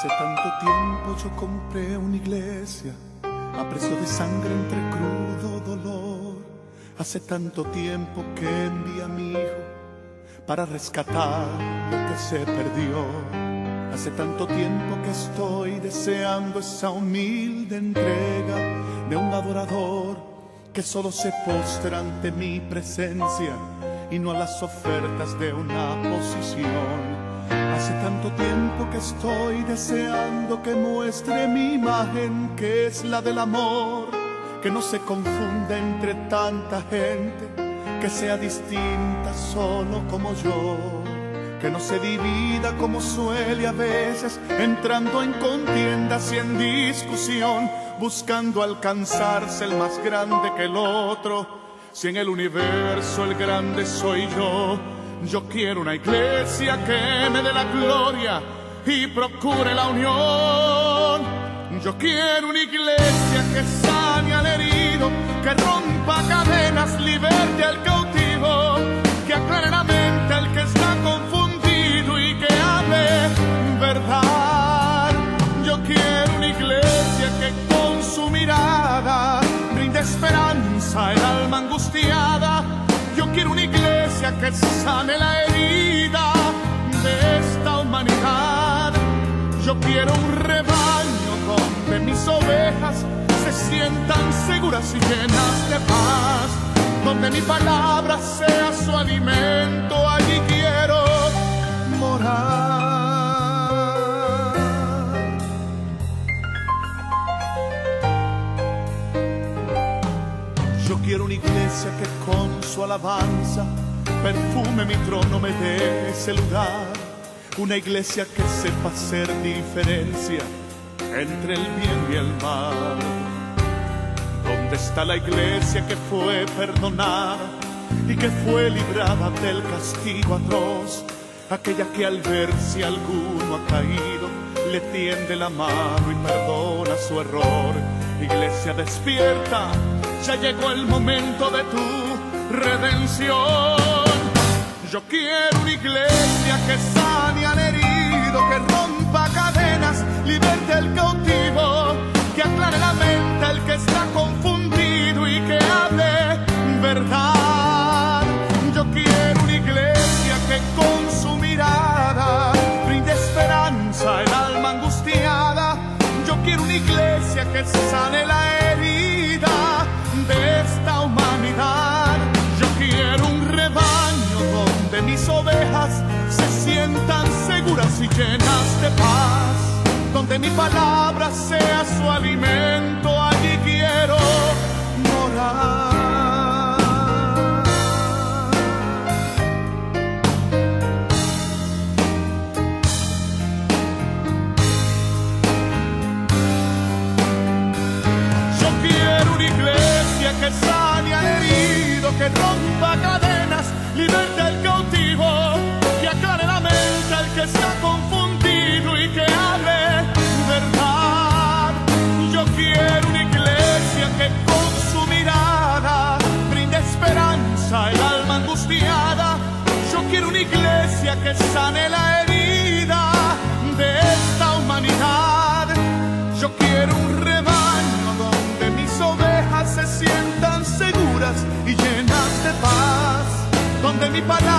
Hace tanto tiempo yo compré una iglesia a precio de sangre entre crudo dolor. Hace tanto tiempo que envié a mi hijo para rescatar lo que se perdió. Hace tanto tiempo que estoy deseando esa humilde entrega de un adorador que solo se postra ante mi presencia y no a las ofertas de una posición. Hace tanto tiempo que estoy deseando que muestre mi imagen, que es la del amor, que no se confunda entre tanta gente, que sea distinta solo como yo, que no se divida como suele a veces, entrando en contiendas y en discusión, buscando alcanzarse el más grande que el otro. Si en el universo el grande soy yo, yo quiero una iglesia que me dé la gloria y procure la unión. Yo quiero una iglesia que sane al herido, que rompa cadenas, liberte al cautivo, que aclare la mente al que está confundido y que hable verdad. Yo quiero una iglesia que con su mirada brinde esperanza al alma angustiada. Yo quiero una iglesia que sane la herida de esta humanidad. Yo quiero un rebaño donde mis ovejas se sientan seguras y llenas de paz, donde mi palabra sea su alimento. Allí quiero morar. Yo quiero una iglesia que con su alabanza perfume mi trono, me dé ese lugar. Una iglesia que sepa hacer diferencia entre el bien y el mal. ¿Dónde está la iglesia que fue perdonada y que fue librada del castigo atroz? Aquella que al ver si alguno ha caído le tiende la mano y perdona su error. Iglesia despierta, ya llegó el momento de tu redención. Yo quiero una iglesia que sane al herido, que rompa cadenas, liberte al cautivo, que aclare la mente al que está confundido y que hable verdad. Yo quiero una iglesia que con su mirada brinde esperanza al alma angustiada. Yo quiero una iglesia que sane la herida de esta humanidad. Yo quiero un rebaño donde mis ovejas se sientan seguras y llenas de paz, donde mi palabra sea su alimento. Allí quiero morar. Yo quiero una iglesia que sane al herido, que rompa cadenas, liberte al cautivo, que aclare la mente al que está confundido y que hable verdad. Yo quiero una iglesia que con su mirada brinde esperanza al alma angustiada. Yo quiero una iglesia que sane la herida de esta humanidad. Yo quiero un rebaño donde mis ovejas se sientan seguras y llenas de paz, donde mi palabra